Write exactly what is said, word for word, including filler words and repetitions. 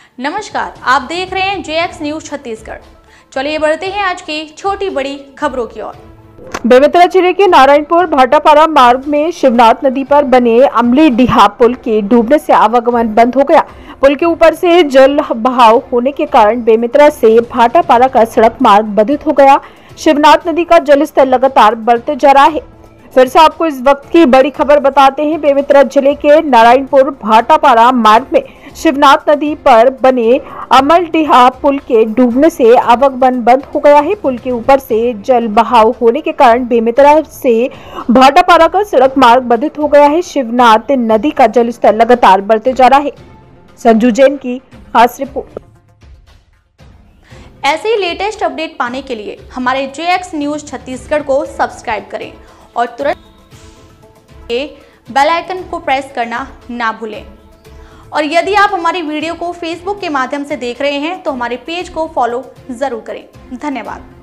नमस्कार, आप देख रहे हैं जे एक्स न्यूज छत्तीसगढ़। चलिए बढ़ते हैं आज की छोटी बड़ी खबरों की ओर। बेमेतरा जिले के नारायणपुर भाटापारा मार्ग में शिवनाथ नदी पर बने अमलीडीहा पुल के डूबने से आवागमन बंद हो गया। पुल के ऊपर से जल बहाव होने के कारण बेमेतरा से भाटापारा का सड़क मार्ग बाधित हो गया। शिवनाथ नदी का जलस्तर लगातार बढ़ते जा रहा है। फिर से आपको इस वक्त की बड़ी खबर बताते हैं। बेमेतरा जिले के नारायणपुर भाटापारा मार्ग में शिवनाथ नदी पर बने अमलडीहा पुल के डूबने से आवागमन बंद हो गया है। पुल के ऊपर से जल बहाव होने के कारण बेमेतरा से भाटापारा का सड़क मार्ग बाधित हो गया है। शिवनाथ नदी का जलस्तर लगातार बढ़ते जा रहा है। संजू जैन की खास रिपोर्ट। ऐसे ही लेटेस्ट अपडेट पाने के लिए हमारे जे एक्स न्यूज छत्तीसगढ़ को सब्सक्राइब करें और तुरंत बेल आइकन को प्रेस करना ना भूलें। और यदि आप हमारी वीडियो को फेसबुक के माध्यम से देख रहे हैं तो हमारे पेज को फॉलो जरूर करें। धन्यवाद।